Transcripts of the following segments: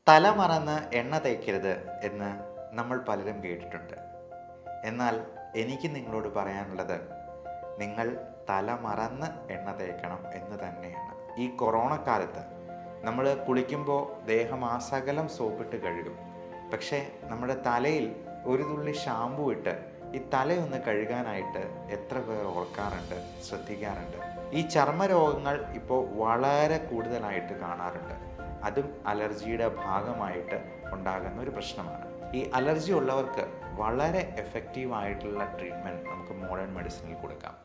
തല മറന്ന് എണ്ണ തേക്കരുത് എന്ന് നമ്മൾ പലരും കേട്ടിട്ടുണ്ട്. എന്നാൽ എനിക്ക് നിങ്ങളോട് പറയാനുള്ളത്, നിങ്ങൾ തല മറന്ന് എണ്ണ തേക്കണം എന്ന് തന്നെയാണ്. ഈ കൊറോണ കാലത്ത് നമ്മൾ കുളിക്കുമ്പോൾ ദേഹമാസകലം സോപ്പിട്ട് കഴുകും. പക്ഷേ നമ്മുടെ തലയിൽ ഒരു തുള്ളി ഷാമ്പു ഇട്ട് ഈ തലയൊന്ന് കഴുകാനായിട്ട് എത്ര പേർ ഓർക്കാറുണ്ട്, ശ്രദ്ധിക്കാറുണ്ട്? ഈ ചർമ്മരോഗങ്ങൾ ഇപ്പോൾ വളരെ കൂടുതലായിട്ട് കാണാറുണ്ട്. അതും അലർജിയുടെ ഭാഗമായിട്ട് ഉണ്ടാകുന്ന ഒരു പ്രശ്നമാണ്. ഈ അലർജി ഉള്ളവർക്ക് വളരെ എഫക്റ്റീവായിട്ടുള്ള ട്രീറ്റ്മെൻറ്റ് നമുക്ക് മോഡേൺ മെഡിസിനിൽ കൊടുക്കാം.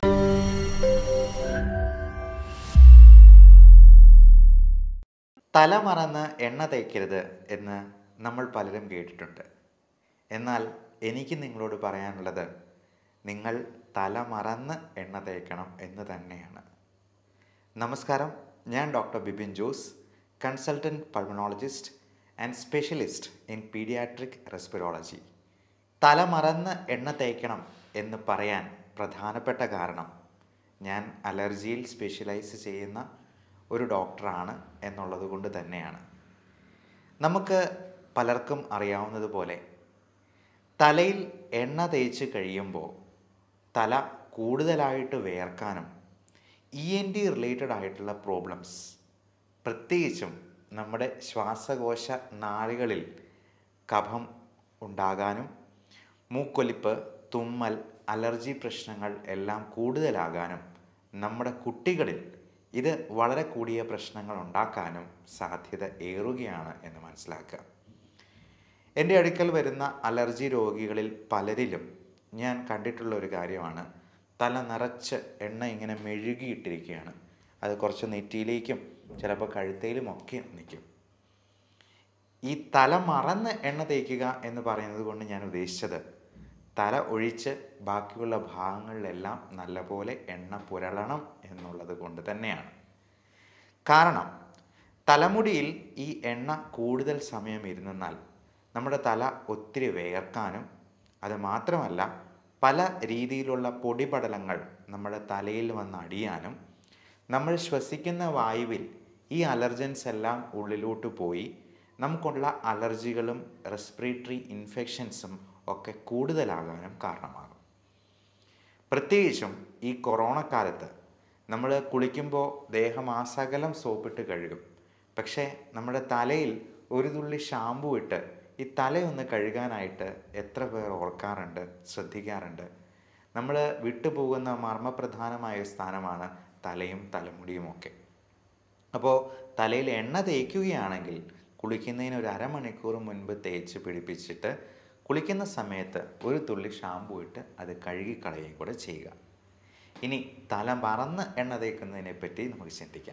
തല മറന്ന് എണ്ണ തേക്കരുത് എന്ന് നമ്മൾ പലരും കേട്ടിട്ടുണ്ട്. എന്നാൽ എനിക്ക് നിങ്ങളോട് പറയാനുള്ളത്, നിങ്ങൾ തല മറന്ന് എണ്ണ തേക്കണം എന്ന് തന്നെയാണ്. നമസ്കാരം, ഞാൻ doctor Bipin Jose, consultant pulmonologist and specialist in paediatric respirology. തല മറന്ന് എണ്ണ തേക്കണം എന്ന് പറയാൻ പ്രധാനപ്പെട്ട കാരണം, ഞാൻ അലർജിയിൽ സ്പെഷ്യലൈസ് ചെയ്യുന്ന ഒരു ഡോക്ടറാണ് എന്നുള്ളത് കൊണ്ട് തന്നെയാണ്. നമുക്ക് പലർക്കും അറിയാവുന്നതുപോലെ തലയിൽ എണ്ണ തേച്ച് കഴിയുമ്പോൾ തല കൂടുതലായിട്ട് വിയർക്കാനും ENT റിലേറ്റഡ് ആയിട്ടുള്ള പ്രോബ്ലംസ്, പ്രത്യേകിച്ചും നമ്മുടെ ശ്വാസകോശ നാളികളിൽ കഫം ഉണ്ടാകാനും മൂക്കൊലിപ്പ്, തുമ്മൽ, അലർജി പ്രശ്നങ്ങൾ എല്ലാം കൂടുതലാകാനും നമ്മുടെ കുട്ടികളിൽ ഇത് വളരെ കൂടിയ പ്രശ്നങ്ങൾ ഉണ്ടാക്കാനും സാധ്യത ഏറുകയാണ് എന്ന് മനസ്സിലാക്കുക. എൻ്റെ അടുക്കൽ വരുന്ന അലർജി രോഗികളിൽ പലരിലും ഞാൻ കണ്ടിട്ടുള്ള ഒരു കാര്യമാണ്, തല നിറച്ച് എണ്ണ ഇങ്ങനെ മെഴുകിയിട്ടിരിക്കുകയാണ്. അത് കുറച്ച് നെറ്റിയിലേക്കും ചിലപ്പോൾ കഴുത്തയിലും ഒക്കെ നിൽക്കും. ഈ തല മറന്ന് എണ്ണ തേക്കുക എന്ന് പറയുന്നത് കൊണ്ട് ഞാൻ ഉദ്ദേശിച്ചത്, തല ഒഴിച്ച് ബാക്കിയുള്ള ഭാഗങ്ങളിലെല്ലാം നല്ലപോലെ എണ്ണ പുരളണം എന്നുള്ളത് കൊണ്ട് തന്നെയാണ്. കാരണം തലമുടിയിൽ ഈ എണ്ണ കൂടുതൽ സമയം ഇരുന്നാൽ നമ്മുടെ തല ഒത്തിരി വിയർക്കാനും, അത് മാത്രമല്ല പല രീതിയിലുള്ള പൊടിപടലങ്ങൾ നമ്മുടെ തലയിൽ വന്ന് അടിയാനും, നമ്മൾ ശ്വസിക്കുന്ന വായുവിൽ ഈ അലർജൻസ് എല്ലാം ഉള്ളിലോട്ട് പോയി നമുക്കുള്ള അലർജികളും റെസ്പിറേറ്ററി ഇൻഫെക്ഷൻസും ഒക്കെ കൂടുതലാകാനും കാരണമാകും. പ്രത്യേകിച്ചും ഈ കൊറോണ കാലത്ത് നമ്മൾ കുളിക്കുമ്പോൾ ദേഹമാസകലം സോപ്പിട്ട് കഴുകും. പക്ഷേ നമ്മുടെ തലയിൽ ഒരു തുള്ളി ഷാമ്പു ഇട്ട് ഈ തലയൊന്ന് കഴുകാനായിട്ട് എത്ര പേർ ഓർക്കാറുണ്ട്, ശ്രദ്ധിക്കാറുണ്ട്? നമ്മൾ വിട്ടുപോകുന്ന മർമ്മപ്രധാനമായ സ്ഥാനമാണ് തലയും തലമുടിയുമൊക്കെ. അപ്പോൾ തലയിൽ എണ്ണ തേക്കുകയാണെങ്കിൽ കുളിക്കുന്നതിന് ഒരു അരമണിക്കൂർ മുൻപ് തേച്ച് പിടിപ്പിച്ചിട്ട് കുളിക്കുന്ന സമയത്ത് ഒരു തുള്ളി ഷാമ്പു ഇട്ട് അത് കഴുകിക്കളയുകയും കൂടെ ചെയ്യുക. ഇനി തല മറന്ന് എണ്ണ തേക്കുന്നതിനെ പറ്റി നമുക്ക് ചിന്തിക്കാം.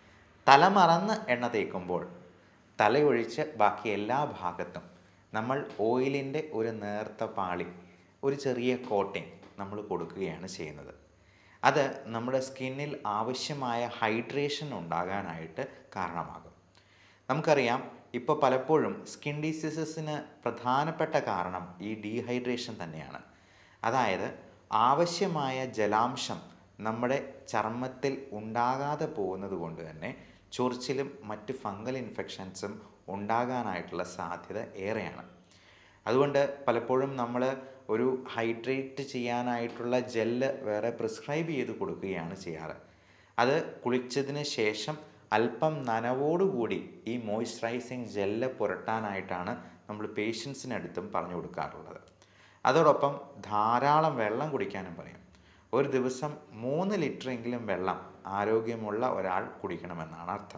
തല മറന്ന് എണ്ണ തേക്കുമ്പോൾ തലയൊഴിച്ച് ബാക്കി എല്ലാ ഭാഗത്തും നമ്മൾ ഓയിലിൻ്റെ ഒരു നേർത്ത പാളി, ഒരു ചെറിയ കോട്ടിങ് നമ്മൾ കൊടുക്കുകയാണ് ചെയ്യുന്നത്. അത് നമ്മുടെ സ്കിന്നിൽ ആവശ്യമായ ഹൈഡ്രേഷൻ ഉണ്ടാകാനായിട്ട് കാരണമാകും. നമുക്കറിയാം, ഇപ്പോൾ പലപ്പോഴും സ്കിൻ ഡിസീസസിന് പ്രധാനപ്പെട്ട കാരണം ഈ ഡീഹൈഡ്രേഷൻ തന്നെയാണ്. അതായത് ആവശ്യമായ ജലാംശം നമ്മുടെ ചർമ്മത്തിൽ ഉണ്ടാകാതെ പോകുന്നത് കൊണ്ട് തന്നെ ചൊറിച്ചിലും മറ്റ് ഫംഗൽ ഇൻഫെക്ഷൻസും ഉണ്ടാകാനായിട്ടുള്ള സാധ്യത ഏറെയാണ്. അതുകൊണ്ട് പലപ്പോഴും നമ്മൾ ഒരു ഹൈഡ്രേറ്റ് ചെയ്യാനായിട്ടുള്ള ജെല്ല് വേറെ പ്രിസ്ക്രൈബ് ചെയ്ത് കൊടുക്കുകയാണ് ചെയ്യാറ്. അത് കുളിച്ചതിന് ശേഷം അല്പം നനവോടുകൂടി ഈ മോയ്സ്ചറൈസിങ് ജെല്ല് പുരട്ടാനായിട്ടാണ് നമ്മൾ പേഷ്യൻസിനടുത്തും പറഞ്ഞു കൊടുക്കാറുള്ളത്. അതോടൊപ്പം ധാരാളം വെള്ളം കുടിക്കാനും പറയും. ഒരു ദിവസം 3 ലിറ്ററെങ്കിലും വെള്ളം ആരോഗ്യമുള്ള ഒരാൾ കുടിക്കണമെന്നാണ് അർത്ഥം.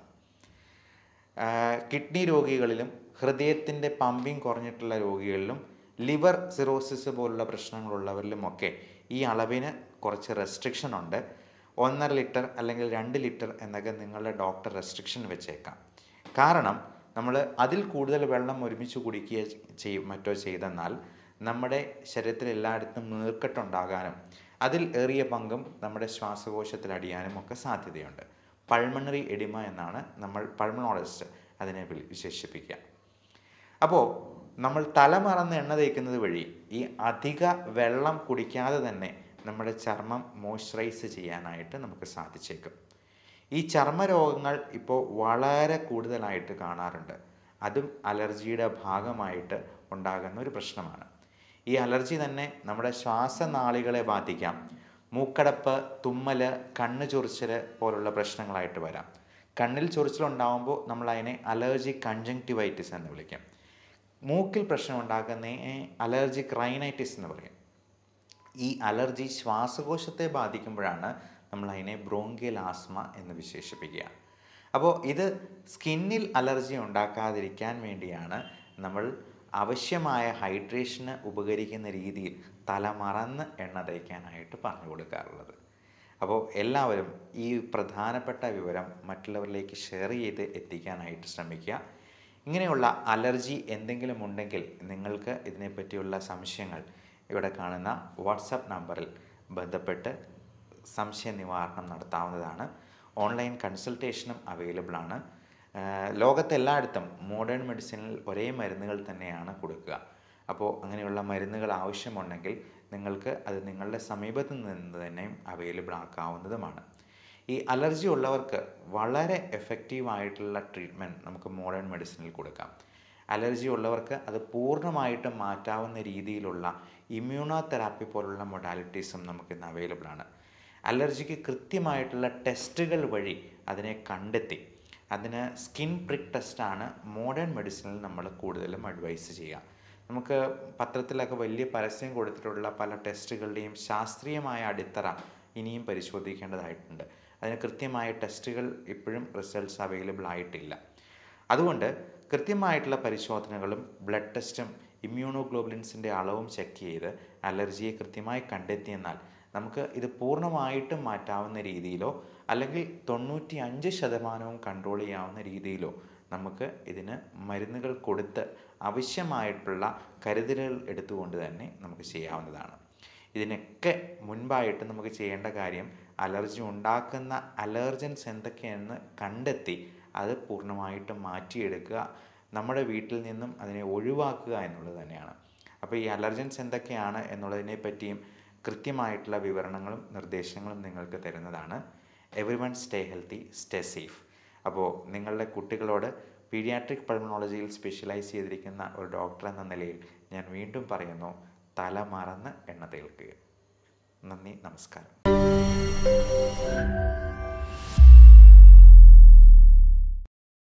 കിഡ്നി രോഗികളിലും ഹൃദയത്തിൻ്റെ പമ്പിങ് കുറഞ്ഞിട്ടുള്ള രോഗികളിലും ലിവർ സിറോസിസ് പോലുള്ള പ്രശ്നങ്ങളുള്ളവരിലുമൊക്കെ ഈ അളവിന് കുറച്ച് റെസ്ട്രിക്ഷൻ ഉണ്ട്. 1.5 ലിറ്റർ അല്ലെങ്കിൽ 2 ലിറ്റർ എന്നൊക്കെ നിങ്ങളുടെ ഡോക്ടർ റെസ്ട്രിക്ഷൻ വെച്ചേക്കാം. കാരണം നമ്മൾ അതിൽ കൂടുതൽ വെള്ളം ഒരുമിച്ച് കുടിക്കുക മറ്റോ ചെയ്തെന്നാൽ നമ്മുടെ ശരീരത്തിൽ എല്ലായിടത്തും നീർക്കെട്ടുണ്ടാകാനും അതിൽ ഏറിയ പങ്കും നമ്മുടെ ശ്വാസകോശത്തിൽ അടിയാനും ഒക്കെ സാധ്യതയുണ്ട്. പൾമണറി എഡിമ എന്നാണ് നമ്മൾ പൾമണോളജിസ്റ്റ് അതിനെ വിശേഷിപ്പിക്കുക. അപ്പോൾ നമ്മൾ തല മറന്ന് എണ്ണ തേക്കുന്നത് വഴി ഈ അധിക വെള്ളം കുടിക്കാതെ തന്നെ നമ്മുടെ ചർമ്മം മോയ്സ്ചറൈസ് ചെയ്യാനായിട്ട് നമുക്ക് സാധിച്ചേക്കും. ഈ ചർമ്മരോഗങ്ങൾ ഇപ്പോൾ വളരെ കൂടുതലായിട്ട് കാണാറുണ്ട്. അതും അലർജിയുടെ ഭാഗമായിട്ട് ഉണ്ടാകുന്ന ഒരു പ്രശ്നമാണ്. ഈ അലർജി തന്നെ നമ്മുടെ ശ്വാസനാളികളെ ബാധിക്കാം. മൂക്കടപ്പ്, തുമ്മൽ, കണ്ണ് ചൊറിച്ചിൽ പോലുള്ള പ്രശ്നങ്ങളായിട്ട് വരാം. കണ്ണിൽ ചൊറിച്ചിലുണ്ടാകുമ്പോൾ നമ്മൾ അതിനെ അലർജിക് കൺജങ്ക്റ്റിവൈറ്റിസ് എന്ന് വിളിക്കും. മൂക്കിൽ പ്രശ്നം ഉണ്ടാക്കുന്നതിനെ അലർജിക് റൈനൈറ്റിസ് എന്ന് പറയും. ഈ അലർജി ശ്വാസകോശത്തെ ബാധിക്കുമ്പോഴാണ് നമ്മൾ അതിനെ ബ്രോങ്കിയൽ ആസ്മ എന്ന് വിശേഷിപ്പിക്കുക. അപ്പോൾ ഇത് സ്കിന്നിൽ അലർജി ഉണ്ടാക്കാതിരിക്കാൻ വേണ്ടിയാണ് നമ്മൾ ആവശ്യമായ ഹൈഡ്രേഷന് ഉപകരിക്കുന്ന രീതിയിൽ തലമറന്ന് എണ്ണ തേക്കാനായിട്ട് പറഞ്ഞു കൊടുക്കാറുള്ളത്. അപ്പോൾ എല്ലാവരും ഈ പ്രധാനപ്പെട്ട വിവരം മറ്റുള്ളവരിലേക്ക് ഷെയർ ചെയ്ത് എത്തിക്കാനായിട്ട് ശ്രമിക്കുക. ഇങ്ങനെയുള്ള അലർജി എന്തെങ്കിലും ഉണ്ടെങ്കിൽ നിങ്ങൾക്ക് ഇതിനെപ്പറ്റിയുള്ള സംശയങ്ങൾ ഇവിടെ കാണുന്ന വാട്സപ്പ് നമ്പറിൽ ബന്ധപ്പെട്ട് സംശയ നിവാരണം നടത്താവുന്നതാണ്. ഓൺലൈൻ കൺസൾട്ടേഷനും അവൈലബിൾ ആണ്. ലോകത്തെല്ലായിടത്തും മോഡേൺ മെഡിസിനിൽ ഒരേ മരുന്നുകൾ തന്നെയാണ് കൊടുക്കുക. അപ്പോൾ അങ്ങനെയുള്ള മരുന്നുകൾ ആവശ്യമുണ്ടെങ്കിൽ നിങ്ങൾക്ക് അത് നിങ്ങളുടെ സമീപത്ത് നിന്ന് തന്നെ അവൈലബിൾ ആക്കാവുന്നതുമാണ്. ഈ അലർജി ഉള്ളവർക്ക് വളരെ എഫക്റ്റീവായിട്ടുള്ള ട്രീറ്റ്മെൻറ്റ് നമുക്ക് മോഡേൺ മെഡിസിനിൽ കൊടുക്കാം. അലർജി ഉള്ളവർക്ക് അത് പൂർണ്ണമായിട്ടും മാറ്റാവുന്ന രീതിയിലുള്ള ഇമ്മ്യൂണോ തെറാപ്പി പോലുള്ള മൊഡാലിറ്റീസും നമുക്കിന്ന് അവൈലബിൾ ആണ്. അലർജിക്ക് കൃത്യമായിട്ടുള്ള ടെസ്റ്റുകൾ വഴി അതിനെ കണ്ടെത്തി അതിന് സ്കിൻ പ്രിക്ക് ടെസ്റ്റാണ് മോഡേൺ മെഡിസിനിൽ നമ്മൾ കൂടുതലും അഡ്വൈസ് ചെയ്യുക. നമുക്ക് പത്രത്തിലൊക്കെ വലിയ പരസ്യം കൊടുത്തിട്ടുള്ള പല ടെസ്റ്റുകളുടെയും ശാസ്ത്രീയമായ അടിത്തറ ഇനിയും പരിശോധിക്കേണ്ടതായിട്ടുണ്ട്. അതിന് കൃത്യമായ ടെസ്റ്റുകൾ ഇപ്പോഴും റിസൾട്ട്സ് അവൈലബിൾ ആയിട്ടില്ല. അതുകൊണ്ട് കൃത്യമായിട്ടുള്ള പരിശോധനകളും ബ്ലഡ് ടെസ്റ്റും ഇമ്മ്യൂണോഗ്ലോബുലിൻസിൻ്റെ അളവും ചെക്ക് ചെയ്ത് അലർജിയെ കൃത്യമായി കണ്ടെത്തിയെന്നാൽ നമുക്ക് ഇത് പൂർണ്ണമായിട്ടും മാറ്റാവുന്ന രീതിയിലോ അല്ലെങ്കിൽ 95% കൺട്രോൾ ചെയ്യാവുന്ന രീതിയിലോ നമുക്ക് ഇതിന് മരുന്നുകൾ കൊടുത്ത് ആവശ്യമായിട്ടുള്ള കരുതലുകൾ എടുത്തുകൊണ്ട് തന്നെ നമുക്ക് ചെയ്യാവുന്നതാണ്. ഇതിനൊക്കെ മുൻപായിട്ട് നമുക്ക് ചെയ്യേണ്ട കാര്യം അലർജി ഉണ്ടാക്കുന്ന അലർജൻസ് എന്തൊക്കെയെന്ന് കണ്ടെത്തി അത് പൂർണ്ണമായിട്ടും മാറ്റിയെടുക്കുക, നമ്മുടെ വീട്ടിൽ നിന്നും അതിനെ ഒഴിവാക്കുക എന്നുള്ളത് തന്നെയാണ്. അപ്പോൾ ഈ അലർജൻസ് എന്തൊക്കെയാണ് എന്നുള്ളതിനെ പറ്റിയും കൃത്യമായിട്ടുള്ള വിവരണങ്ങളും നിർദ്ദേശങ്ങളും നിങ്ങൾക്ക് തരുന്നതാണ്. Everyone stay healthy, stay safe. അപ്പോൾ നിങ്ങളുടെ കുട്ടികളോട് പീഡിയാട്രിക് പൾമണോളജിയിൽ സ്പെഷ്യലൈസ് ചെയ്തിരിക്കുന്ന ഒരു ഡോക്ടർ എന്ന നിലയിൽ ഞാൻ വീണ്ടും പറയുന്നു, തല മറന്ന് എണ്ണ തേൽക്കുക. നന്ദി, നമസ്കാരം.